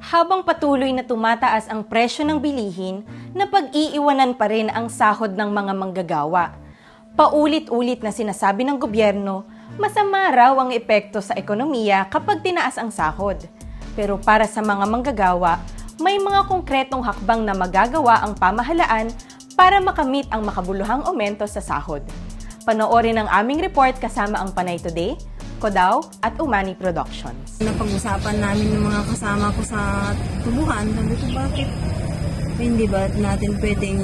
Habang patuloy na tumataas ang presyo ng bilihin, napag-iiwanan pa rin ang sahod ng mga manggagawa. Paulit-ulit na sinasabi ng gobyerno, masama raw ang epekto sa ekonomiya kapag tinaas ang sahod. Pero para sa mga manggagawa, may mga konkretong hakbang na magagawa ang pamahalaan para makamit ang makabuluhang aumento sa sahod. Panoorin ang aming report kasama ang Panay Today, Kodao at Umani Productions. Napag-usapan namin ng mga kasama ko sa tubuhan, sabi ko bakit hindi ba natin pwedeng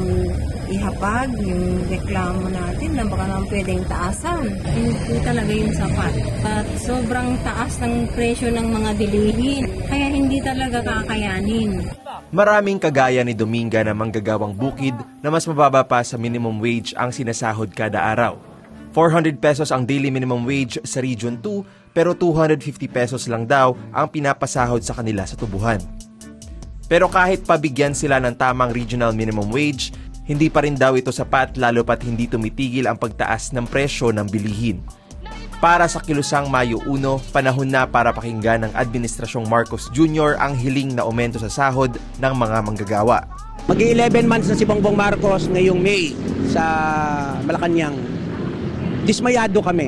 ihapag yung reklamo natin na baka naman pwedeng taasan. Hindi talaga yung sapat. At sobrang taas ng presyo ng mga bilihin, kaya hindi talaga kakayanin. Maraming kagaya ni Dominga na manggagawang bukid na mas mababa pa sa minimum wage ang sinasahod kada araw. 400 pesos ang daily minimum wage sa Region 2 pero 250 pesos lang daw ang pinapasahod sa kanila sa tubuhan. Pero kahit pabigyan sila ng tamang regional minimum wage, hindi pa rin daw ito sapat lalo pat hindi tumitigil ang pagtaas ng presyo ng bilihin. Para sa kilusang Mayo 1, panahon na para pakinggan ng Administrasyong Marcos Jr. ang hiling na aumento sa sahod ng mga manggagawa. Mag-11 months na si Bongbong Marcos ngayong May sa Malacanang. Dismayado kami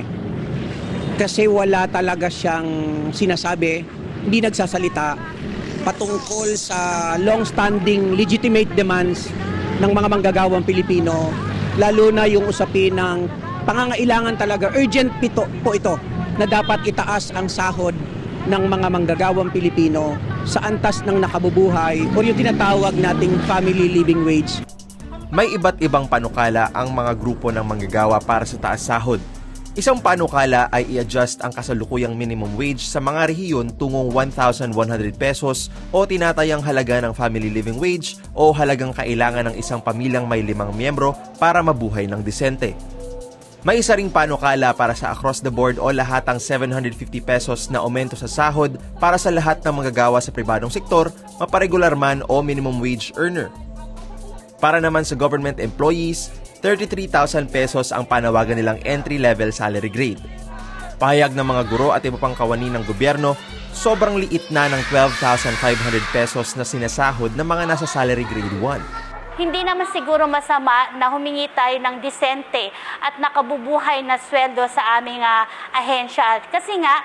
kasi wala talaga siyang sinasabi, hindi nagsasalita patungkol sa long-standing legitimate demands ng mga manggagawang Pilipino, lalo na yung usapin ng pangangailangan talaga, urgent po ito, na dapat itaas ang sahod ng mga manggagawang Pilipino sa antas ng nakabubuhay o yung tinatawag nating family living wage. May iba't ibang panukala ang mga grupo ng manggagawa para sa taas sahod. Isang panukala ay i-adjust ang kasalukuyang minimum wage sa mga rehiyon tungong 1,100 pesos o tinatayang halaga ng family living wage o halagang kailangan ng isang pamilyang may 5 miyembro para mabuhay ng disente. May isa ring panukala para sa across the board o lahatang 750 pesos na aumento sa sahod para sa lahat ng manggagawa sa pribadong sektor, maparegular man o minimum wage earner. Para naman sa government employees, 33,000 pesos ang panawagan nilang entry-level salary grade. Pahayag ng mga guro at iba pang kawani ng gobyerno, sobrang liit na ng 12,500 pesos na sinasahod ng mga nasa salary grade 1. Hindi naman siguro masama na humingi tayo ng disente at nakabubuhay na sweldo sa aming ahensya. Kasi nga,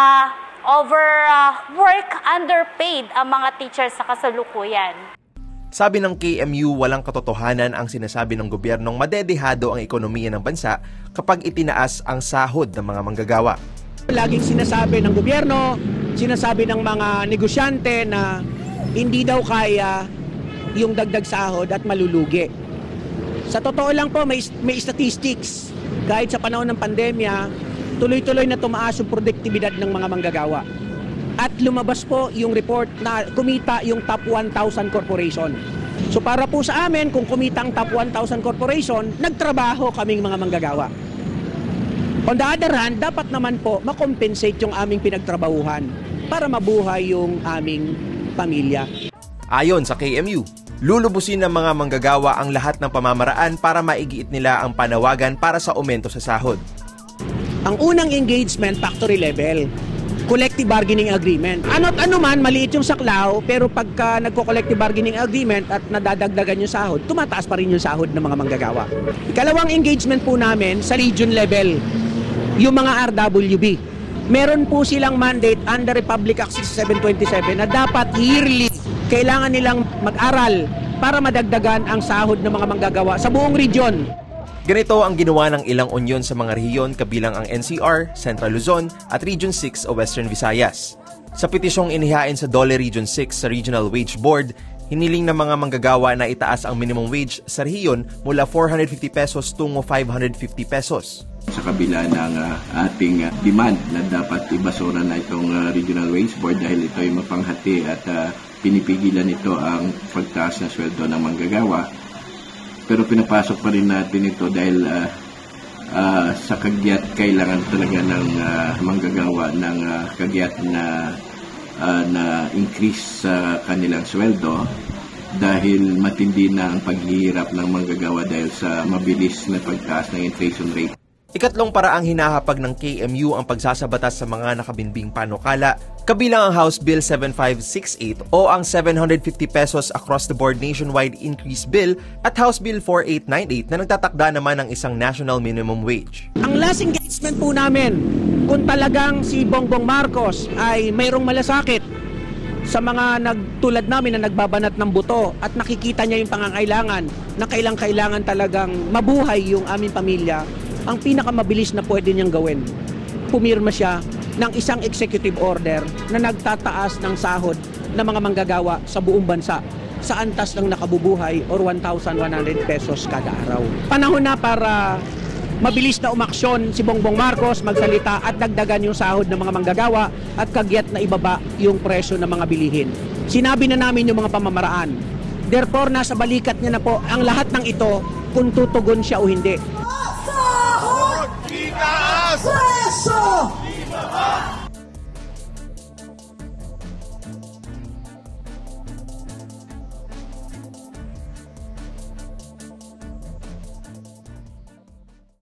overwork, underpaid ang mga teachers sa kasalukuyan. Sabi ng KMU, walang katotohanan ang sinasabi ng gobyernong madedehado ang ekonomiya ng bansa kapag itinaas ang sahod ng mga manggagawa. Laging sinasabi ng gobyerno, sinasabi ng mga negosyante na hindi daw kaya yung dagdag sahod at malulugi. Sa totoo lang po, may statistics. Kahit sa panahon ng pandemya, tuloy-tuloy na tumaas yung produktibidad ng mga manggagawa. At lumabas po yung report na kumita yung top 1,000 corporation. So para po sa amin, kung kumita ang top 1,000 corporation, nagtrabaho kaming mga manggagawa. On the other hand, dapat naman po makompensate yung aming pinagtrabahuhan para mabuhay yung aming pamilya. Ayon sa KMU, lulubusin ng mga manggagawa ang lahat ng pamamaraan para maigiit nila ang panawagan para sa aumento sa sahod. Ang unang engagement, factory level. Collective bargaining agreement. Ano't ano man, maliit yung saklaw, pero pagka nagko-collective bargaining agreement at nadadagdagan yung sahod, tumataas pa rin yung sahod ng mga manggagawa. Ikalawang engagement po namin sa region level, yung mga RWB. Meron po silang mandate under Republic Act 6727 na dapat yearly kailangan nilang mag-aral para madagdagan ang sahod ng mga manggagawa sa buong region. Ganito ang ginawa ng ilang union sa mga rehiyon kabilang ang NCR, Central Luzon at Region 6 o Western Visayas. Sa petisyong inihain sa DOLE Region 6 sa Regional Wage Board, hiniling ng mga manggagawa na itaas ang minimum wage sa rehiyon mula 450 pesos tungo 550 pesos. Sa kabila ng ating demand na dapat ibasura na itong Regional Wage Board dahil ito ay mapanghati at pinipigilan ito ang pagtaas ng sweldo ng manggagawa. Pero pinapasok pa rin natin ito dahil sa kagyat kailangan talaga ng manggagawa ng kagyat na increase sa kanilang sweldo dahil matindi na ang paghihirap ng manggagawa dahil sa mabilis na pagtaas ng inflation rate. Ikatlong paraang hinahapag ng KMU ang pagsasabatas sa mga nakabinbing panukala, kabilang ang House Bill 7568 o ang 750 pesos across the board nationwide increase bill at House Bill 4898 na nagtatakda naman ng isang national minimum wage. Ang last engagement po namin, kung talagang si Bongbong Marcos ay mayroong malasakit sa mga nagtulad namin na nagbabanat ng buto at nakikita niya yung pangangailangan na kailangan talagang mabuhay yung aming pamilya, ang pinakamabilis na pwede niyang gawin, pumirma siya ng isang executive order na nagtataas ng sahod ng mga manggagawa sa buong bansa sa antas ng nakabubuhay or 1,100 pesos kada araw. Panahon na para mabilis na umaksyon si Bongbong Marcos, magsalita at dagdagan yung sahod ng mga manggagawa at kagyat na ibaba yung presyo ng mga bilihin. Sinabi na namin yung mga pamamaraan. Therefore, nasa balikat niya na po ang lahat ng ito kung tutugon siya o hindi. Sahod! Itaas! Presyo!